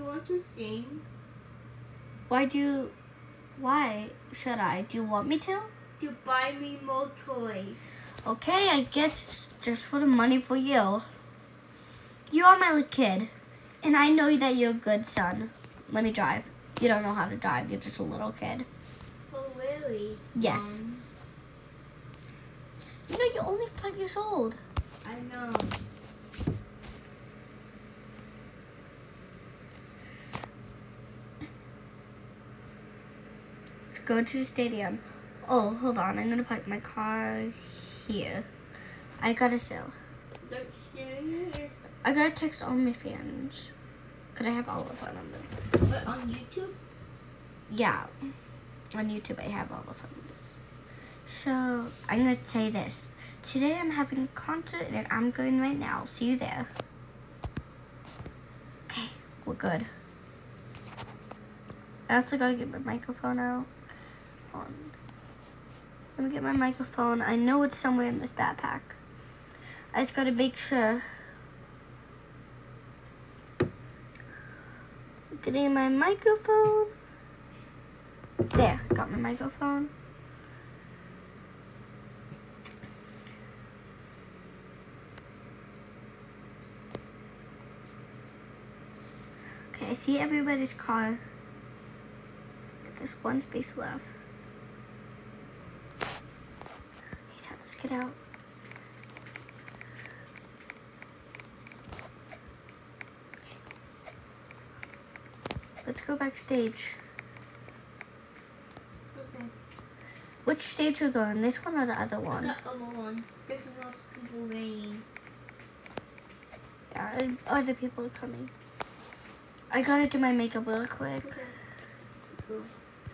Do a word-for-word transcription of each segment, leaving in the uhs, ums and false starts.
you want to sing? Why do you, why should I? Do you want me to? To buy me more toys. Okay, I guess just for the money for you. You are my little kid, and I know that you're a good son. Let me drive. You don't know how to drive. You're just a little kid. Oh, really? Yes. Um, You know, you're only five years old. I know. Let's go to the stadium. Oh, hold on. I'm gonna park my car here. I gotta sell. Let's see. I gotta text all my fans. Could I have all of our numbers? But on YouTube? Yeah. On YouTube, I have all of our numbers. So, I'm gonna say this. Today, I'm having a concert, and I'm going right now. See you there. Okay, we're good. I also gotta get my microphone out. On. Let me get my microphone. I know it's somewhere in this backpack. I just gotta make sure. Getting my microphone. There, got my microphone. Okay, I see everybody's car. There's one space left. Okay, so let's get out. Let's go backstage. Okay. Which stage are you going? This one or the other one? The other one. This is lots of people waiting. Yeah, and other people are coming. I gotta do my makeup real quick. Okay. Cool.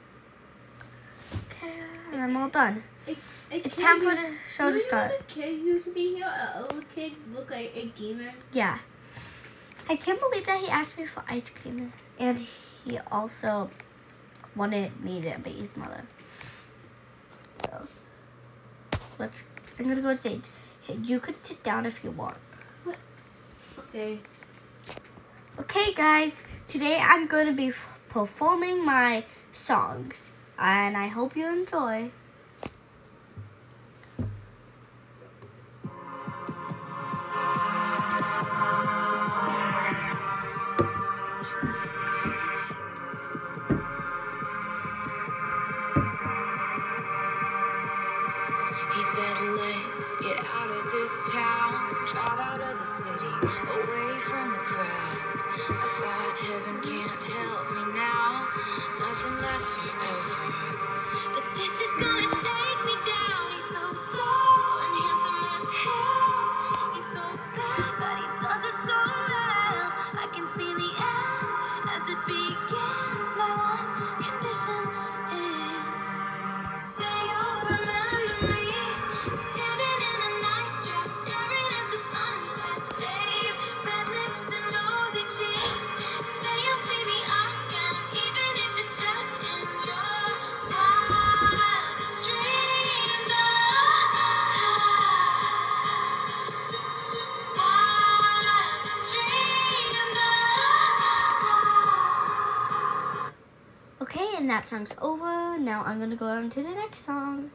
Okay, and I'm all done. A, a It's kid time for used- the show to you know start. the kid used to be here, an old kid look like a demon. Yeah. I can't believe that he asked me for ice cream. And he also wanted me to be his mother. So, let's, I'm gonna go to stage. Hey, you could sit down if you want. Okay. Okay, guys. Today I'm going to be f- performing my songs. And I hope you enjoy. He said, let's get out of this town, drive out of the city, away from the crowds. I thought heaven can't help me now, nothing lasts forever. But this is gonna take me down. He's so tall and handsome as hell. He's so bad, but he does it so well. I can see the end as it begins. My one condition is, say you'll remember me, standing in a nice dress, staring at the sunset, babe. Red lips and rosy cheeks. Say you'll see me again, even if it's just in your wildest dreams. Oh, wildest dreams. Oh. Okay, and that song's over. Now I'm gonna go on to the next song.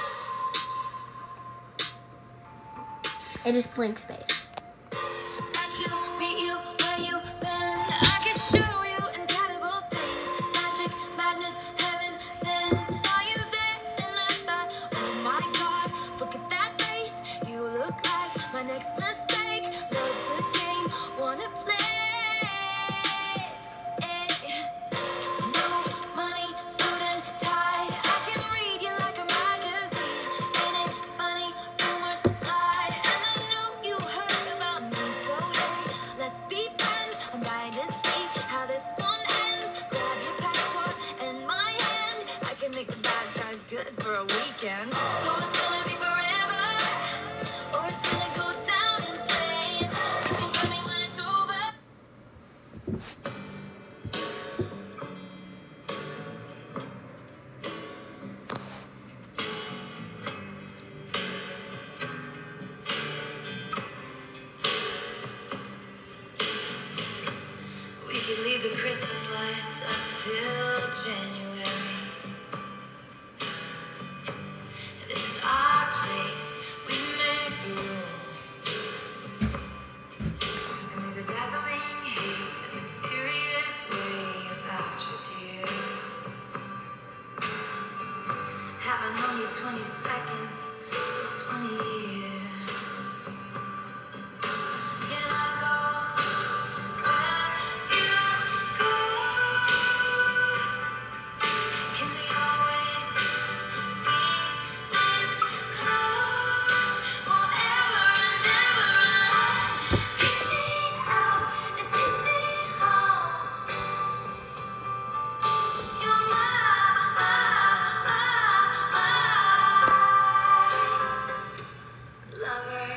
It is Blank Space. Nice to meet you, where you been? I could show you incredible things. Magic, madness, heaven, sin. Saw you there and I thought, oh my God, look at that face. You look like my next mistake. Love's a game, wanna play. No money, suit and tie. I can read you like a magazine. Ain't it funny? Rumors lie, and I know you heard about me. So yeah, let's be friends. I'm dying to see how this one ends. Grab your passport and my hand. I can make the bad guys good for a weekend. So it's gonna be forever, or it's gonna go down in flames. You can tell me when it's over. Christmas lights up till January. This is our place, we make the rules. And there's a dazzling haze, a mysterious way about you, dear. Haven't known you twenty seconds, or twenty years. Can I go where you go? Can we always be this close forever and ever? Take me out and take me home. You're my, my, my, my lover.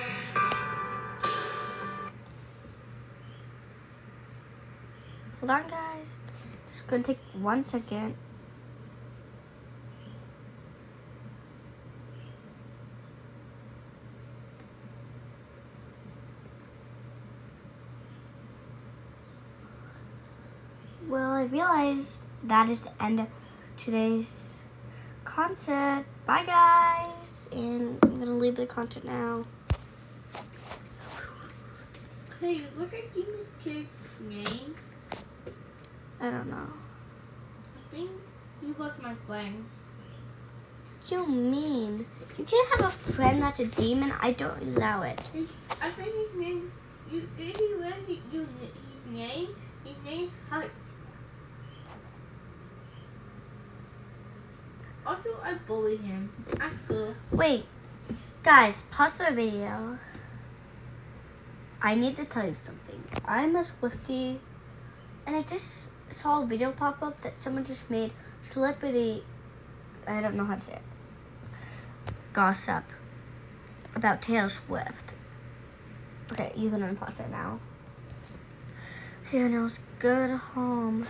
Hold on, guys. Just gonna take one second. Well, I realized that is the end of today's concert. Bye, guys. And I'm gonna leave the concert now. Hey, what's that demon kid's name? I don't know. I think he was my friend. What do you mean? You can't have a friend that's a demon. I don't allow it. His, I think his name. You, if you read his, you, his name, his name's Hush. Also, I bullied him at school. Wait, guys, pause the video. I need to tell you something. I'm a Swiftie, and I just saw a video pop up that someone just made celebrity, I don't know how to say it, gossip about Taylor Swift. Okay, you can unpause it now. Okay, now let's go to home.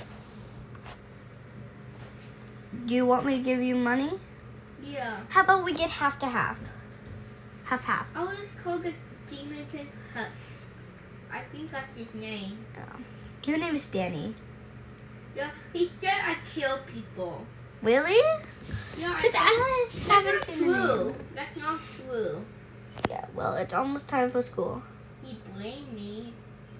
Do you want me to give you money? Yeah. How about we get half to half? Half half. I want to call the demon kid Hush. I think that's his name. Oh. Your name is Danny. Yeah, he said I kill people. Really? Yeah, Because I, I I haven't that's seen not the true. name. That's not true. Yeah, well, it's almost time for school. He blamed me.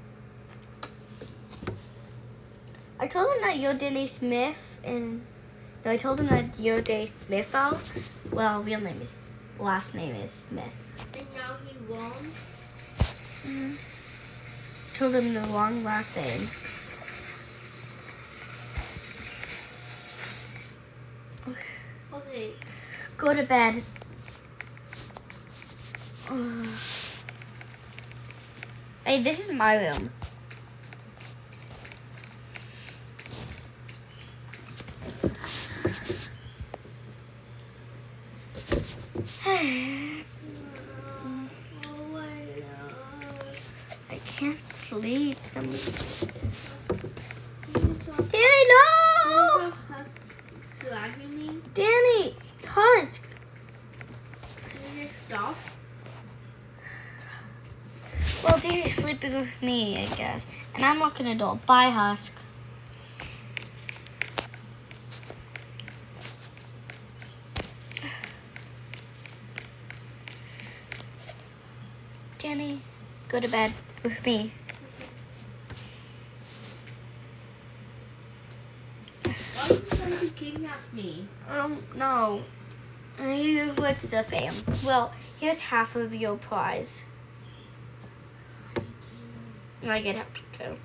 I told him that you're Danny Smith, and no, I told him that you're Danny Smith. Oh, well, real name is, last name is Smith. And now he won. Mm-hmm. Told him the wrong last name. Okay. Go to bed. Ugh. Hey, this is my room. Oh my God. I can't sleep. Some- Did Danny, no! you mean? Danny, Husk. Can you stop? Well, Danny's sleeping with me, I guess. And I'm not gonna do it. Bye, Husk. Danny, go to bed with me. Why are you trying to kidnap me? Um, no. You what's the fam? Well, here's half of your prize. And I get half too.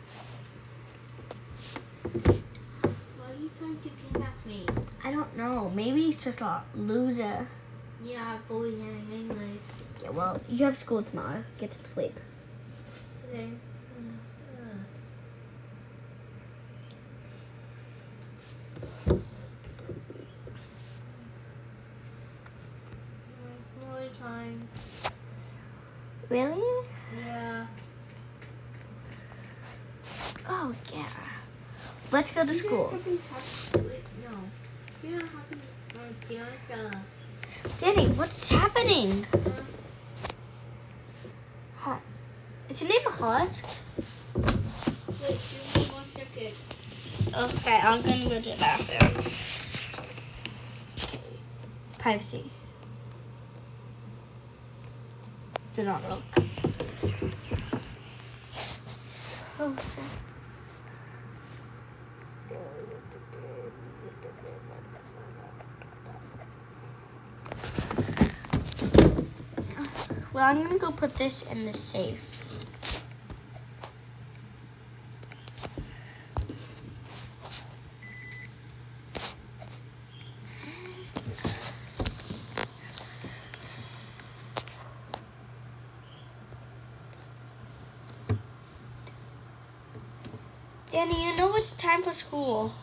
Why are you trying to kidnap me? I don't know. Maybe he's just a loser. Yeah, I bullied him anyways. Yeah, well, you have school tomorrow. Get some sleep. Okay. More time. Really? Yeah. Oh, yeah. Let's go to school. Something happened. Wait, no. You don't have to. My parents are. Danny, what's happening? Uh, Huh. Is your name Husk? wait, give me one second. Okay. Okay, I'm gonna go to the bathroom. Privacy. Do not look. Okay. Well, I'm gonna go put this in the safe. Danny, you know it's time for school.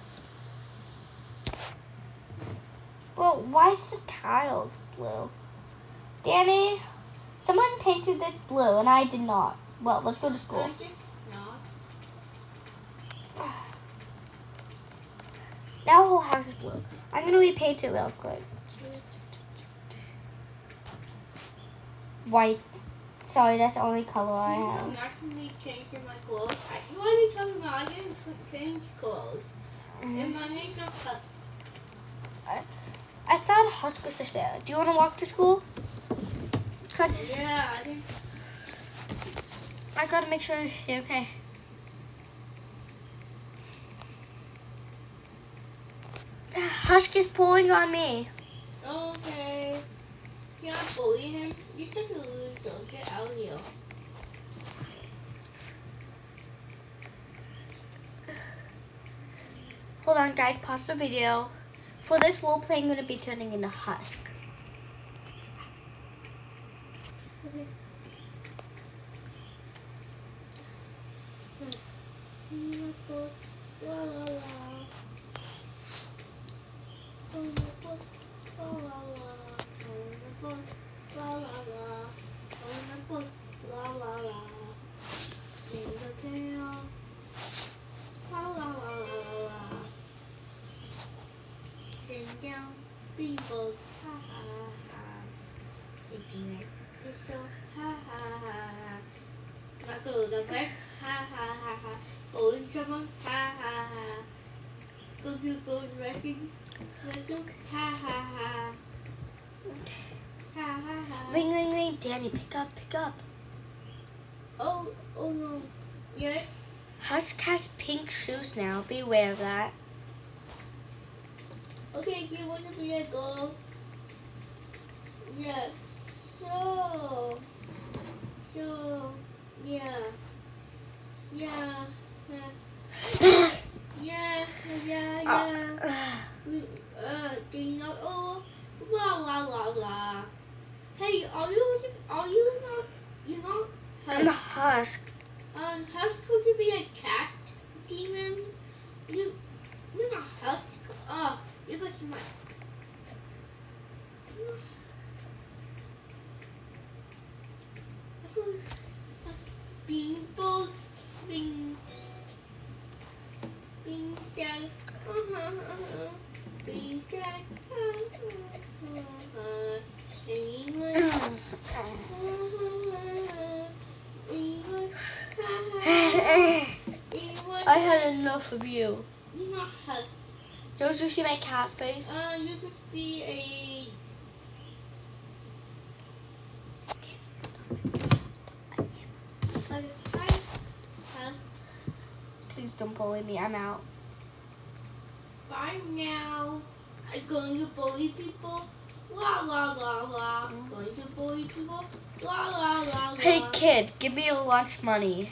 Well, why is the tiles blue? Danny, someone painted this blue and I did not. Well, let's go to school. I did not. Now the whole house is blue. I'm gonna repaint it real quick. White. Sorry, that's the only color I You have. know, not me changing my clothes. I, what are you talking about? I didn't change clothes. Mhm. And my makeup cuts. I thought Husk was just there. Do you want to walk to school? Cause Yeah, I didn't. I gotta make sure you're okay. Husk is pulling on me. Okay. Can I bully him? You're such a loser. Get out of here. Hold on, guys. Pause the video. For this role play, I'm gonna be turning into Husk. Okay. La la la. On the boat, la la la. On the boat, la la la. On the boat, la la la. In the tail, la la la la la. Send down people, ha ha ha. Thinking it is so ha ha ha ha. Not good, okay? Ha ha ha ha. Going someone, ha ha ha. Go to go dressing, dressing, ha ha ha. Ha ha ha. Ring, ring, ring. Danny, pick up, pick up. Oh, oh no. Yes. Husk has pink shoes now. Be aware of that. Okay, he wants to be a girl. Yes. So. So. Yeah. Yeah. Yeah. Yeah. Yeah. Yeah. We, uh, do you know? Oh, la la la la. Hey, are you? Are you not? You not? I'm a Husk. Um, Husk could you be a cat demon? You, you're not Husk. Oh, you got some. Being both being being sad. Being sad. English. English. I had enough of you. You're not Husk. Don't you see my cat face? Uh, you could be a. a Husk. Please don't bully me. I'm out. Bye now. I'm going to bully people. La la la la. Going to bully people. La la la la. Hey kid, give me your lunch money.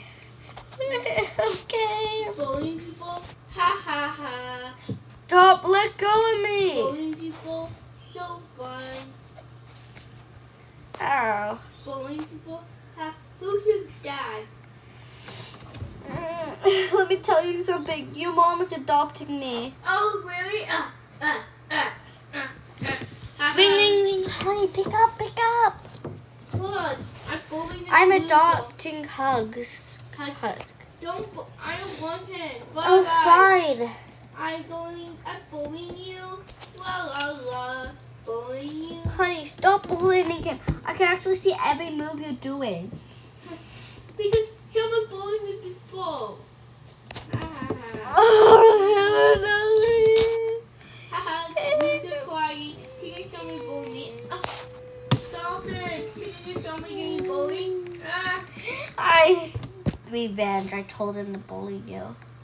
Okay. Bullying people. Ha ha ha. Stop, let go of me. Bullying people. So fun. Ow. Bullying people. Ha. Who's your dad? Let me tell you something. Your mom is adopting me. Oh really? Uh uh uh uh. uh. Ha, Ring, ha. ring, ring. Honey, pick up, pick up. Look, I'm bullying this I'm loser. adopting Hugs. Husk. Husk. Don't. bu- I don't want him. Bye Oh, bye. fine. I'm going. I'm bullying you. La la la. Bullying you. Honey, stop bullying him. I can actually see every move you're doing. Because someone bullied me before. Ah, ha, ha. Haha, you're so quiet. Can you show me bullying? Oh, stop it. Can you just show me getting bullied? Ah. I revenge. I told him to bully you.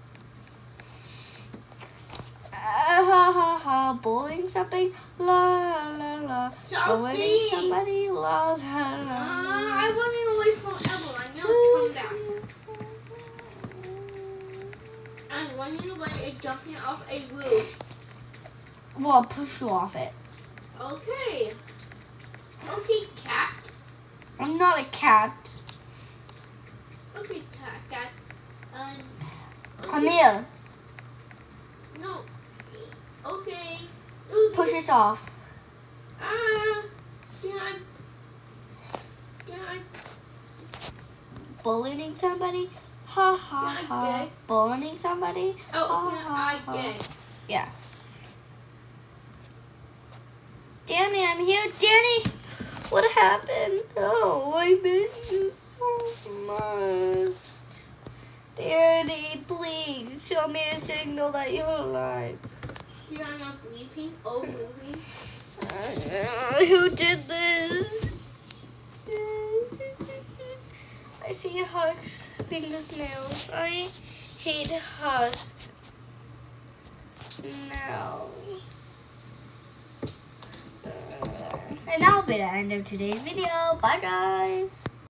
Uh, ha ha ha. Bullying something. La la la. Stop Bullying singing. somebody. La la la. Ah, I running away forever. I never come back. I'm running away and jumping off a roof. Well, I'll push you off it. Okay. Okay, cat. I'm not a cat. Okay, cat, cat. Um, okay. Come here. No. Okay. Okay. Push us off. Ah. Can I? Can I? Bullying somebody. Ha ha Can I ha. dig? Bullying somebody. Oh, ha, can ha, I ha. dig? Yeah. Danny, I'm here. Danny, what happened? Oh, I missed you so much. Danny, please show me a signal that you're alive. You are not breathing or moving. Uh, who did this? I see Husk's fingers, nails. I hate Husk. No. Uh, and that'll be the end of today's video. Bye, guys.